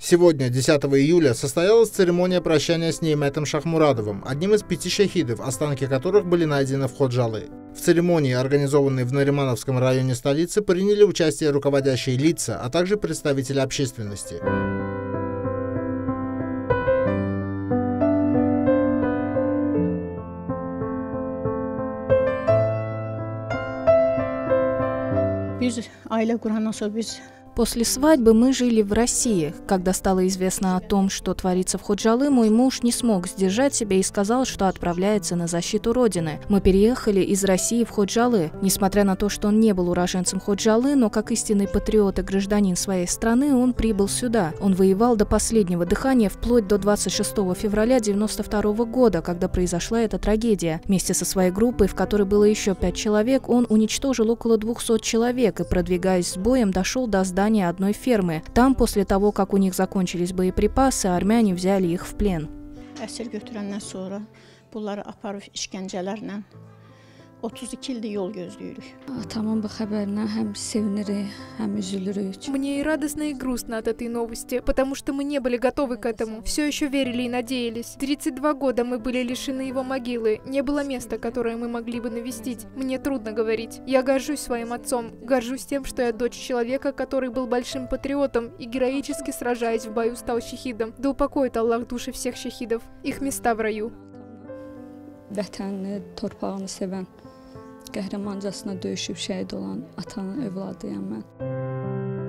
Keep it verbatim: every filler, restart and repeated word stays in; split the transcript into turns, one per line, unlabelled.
Сегодня, десятого июля, состоялась церемония прощания с Ниметом Шахмурадовым, одним из пяти шахидов, останки которых были найдены в Ходжалы. В церемонии, организованной в Наримановском районе столицы, приняли участие руководящие лица, а также представители общественности.
После свадьбы мы жили в России. Когда стало известно о том, что творится в Ходжалы, мой муж не смог сдержать себя и сказал, что отправляется на защиту Родины. Мы переехали из России в Ходжалы. Несмотря на то, что он не был уроженцем Ходжалы, но как истинный патриот и гражданин своей страны, он прибыл сюда. Он воевал до последнего дыхания вплоть до двадцать шестого февраля девяносто второго года, когда произошла эта трагедия. Вместе со своей группой, в которой было еще пять человек, он уничтожил около двухсот человек и, продвигаясь с боем, дошел до здания одной фермы. Там, после того, как у них закончились боеприпасы, армяне взяли их в плен.
otuz iki ildir yol gözləyirik.
Atamın bu xəbərinə həm sevinirik, həm üzülürük.
Мне и радостно, и грустно от этой новости, потому что мы не были готовы к этому. Все еще верили и надеялись. тридцать два года мы были лишены его могилы. Не было места, которое мы могли бы навестить. Мне трудно говорить. Я горжусь своим отцом. Горжусь тем, что я дочь человека, который был большим патриотом и героически, сражаясь в бою, стал шахидом. Да упокоит Аллах души всех шахидов. Их места в раю.
Vətənini, torpağını sevən, qəhrəmancasına döyüşüb şəhid olan atanın övladıyam mən.